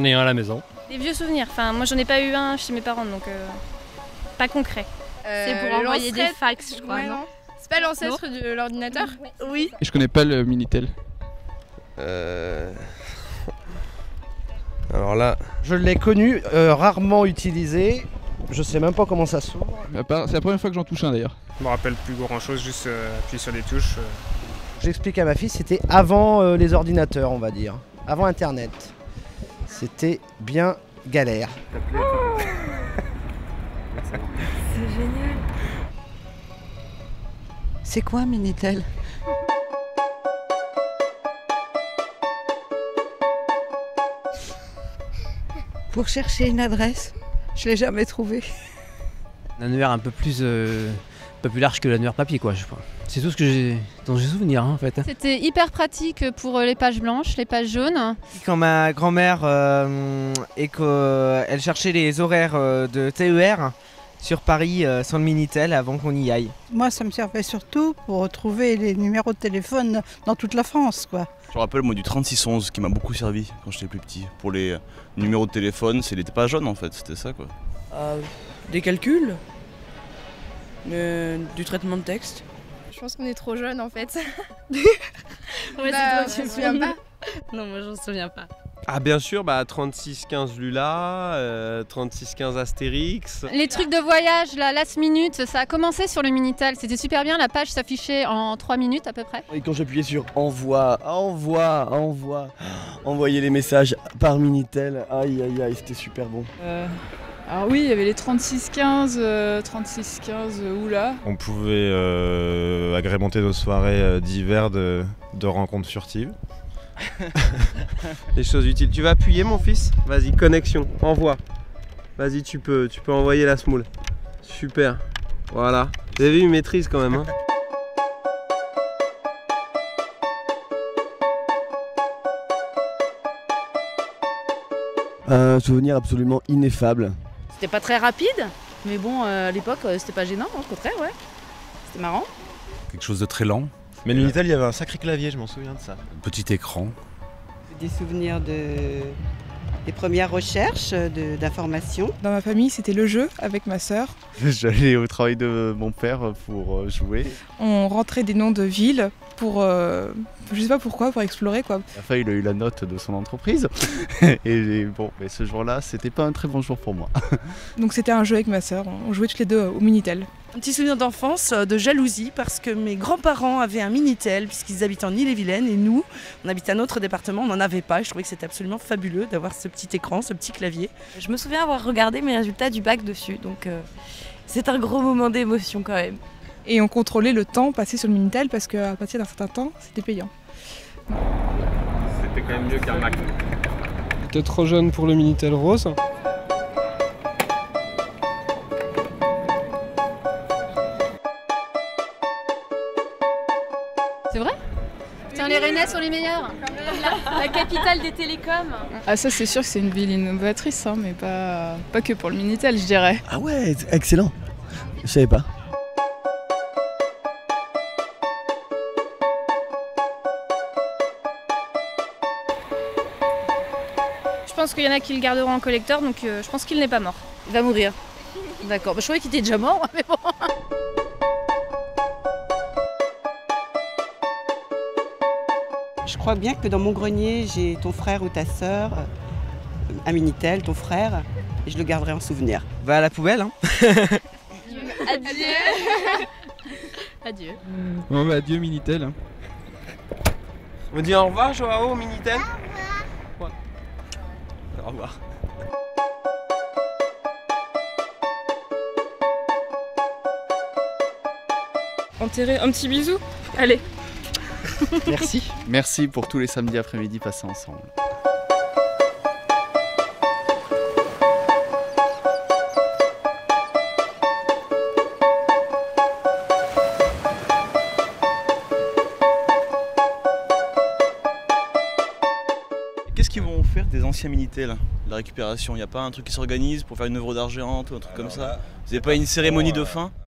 j'en ai un à la maison. Des vieux souvenirs, enfin moi j'en ai pas eu un chez mes parents donc pas concret. C'est pour envoyer des fax je crois, ouais, non? C'est pas l'ancêtre de l'ordinateur? Oui. Et je connais pas le Minitel. Alors là, je l'ai connu, rarement utilisé. Je sais même pas comment ça s'ouvre. C'est la première fois que j'en touche un d'ailleurs. Je me rappelle plus grand chose, juste appuyer sur des touches. J'explique à ma fille, c'était avant les ordinateurs, on va dire. Avant Internet. C'était bien galère. C'est génial. C'est quoi un Minitel? Pour chercher une adresse, je l'ai jamais trouvée. Un annuaire un peu plus large que l'annuaire papier quoi, je crois. C'est tout ce que dont j'ai souvenir en fait. C'était hyper pratique pour les pages blanches, les pages jaunes. Quand ma grand-mère elle cherchait les horaires de TER sur Paris sans le Minitel avant qu'on y aille. Moi, ça me servait surtout pour retrouver les numéros de téléphone dans toute la France, quoi. Je me rappelle moi du 3611 qui m'a beaucoup servi quand j'étais plus petit. Pour les numéros de téléphone, c'est les pages jaunes en fait, c'était ça quoi. Des calculs, du traitement de texte. Je pense qu'on est trop jeune en fait. Ouais, c'est toi, tu me souviens pas? Non, moi j'en souviens pas. ah bien sûr, 3615 Lula, 3615 Astérix. Les trucs de voyage, la last minute, ça a commencé sur le Minitel. C'était super bien, la page s'affichait en 3 minutes à peu près. Et quand j'appuyais sur envoie, envoyer les messages par Minitel, aïe aïe aïe, c'était super bon. Alors oui, il y avait les 3615, oula. On pouvait agrémenter nos soirées d'hiver de rencontres furtives. Les choses utiles. Tu vas appuyer mon fils? Vas-y, connexion, envoie. Vas-y, tu peux envoyer la smoule. Super. Voilà. Vous avez vu, il maîtrise quand même. Hein. Un souvenir absolument ineffable. C'était pas très rapide, mais bon, à l'époque, c'était pas gênant, au contraire, ouais. C'était marrant. Quelque chose de très lent. Mais le Minitel, il y avait un sacré clavier, je m'en souviens de ça. Petit écran. Des souvenirs des premières recherches d'informations. Dans ma famille, c'était le jeu avec ma sœur. J'allais au travail de mon père pour jouer. On rentrait des noms de villes pour, je sais pas pourquoi, pour explorer quoi. À la fin, il a eu la note de son entreprise. Et bon, mais ce jour-là, c'était pas un très bon jour pour moi. Donc c'était un jeu avec ma sœur, on jouait toutes les deux au Minitel. Un petit souvenir d'enfance, de jalousie, parce que mes grands-parents avaient un Minitel, puisqu'ils habitaient en Ille-et-Vilaine, et nous, on habitait à un autre département, on n'en avait pas. Je trouvais que c'était absolument fabuleux d'avoir ce petit écran, ce petit clavier. Je me souviens avoir regardé mes résultats du bac dessus, donc c'est un gros moment d'émotion quand même. Et on contrôlait le temps passé sur le Minitel, parce qu'à partir d'un certain temps, c'était payant. C'était quand même mieux qu'un Mac. J'étais trop jeune pour le Minitel rose. C'est vrai? Putain, les Rennais sont les meilleurs. La capitale des télécoms. Ah ça c'est sûr que c'est une ville innovatrice, hein, mais pas que pour le Minitel je dirais. Ah ouais, excellent. Je savais pas. Je pense qu'il y en a qui le garderont en collector, donc je pense qu'il n'est pas mort. Il va mourir. D'accord, je croyais qu'il était déjà mort, mais bon. Je crois bien que dans mon grenier, j'ai ton frère ou ta sœur, un Minitel, ton frère, et je le garderai en souvenir. Va à la poubelle, hein. Adieu. Adieu. Bon bah adieu Minitel. On dit au revoir Joao au Minitel? Au revoir. Au revoir. Enterrer un petit bisou. Allez. Merci. Merci pour tous les samedis après-midi passés ensemble. Qu'est-ce qu'ils vont faire des anciens Minitel, la récupération? Il n'y a pas un truc qui s'organise pour faire une œuvre d'art géante ou un truc comme ça? Vous n'avez pas une cérémonie de fin?